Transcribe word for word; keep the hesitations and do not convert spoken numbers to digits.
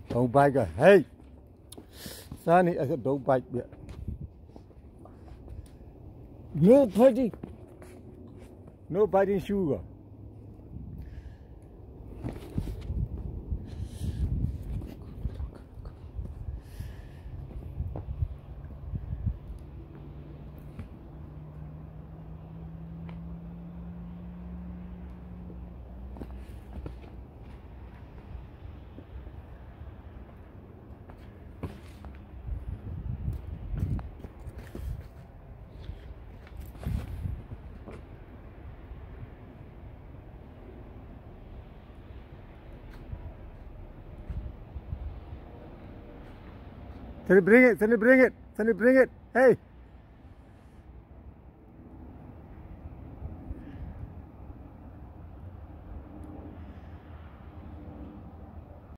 Don't bite her. Hey, Sonny, I said don't bite yet. No biting. No biting sugar. Sonny, bring it. Sonny, bring it. Sonny, bring it. Hey.